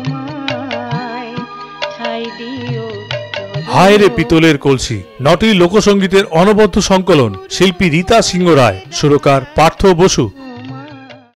হায় রে পিতলের কলসি নটি লোকসঙ্গীতের অনবদ্য সংকলন, শিল্পী রীতা সিংহ রায়, সুরকার পার্থ বসু।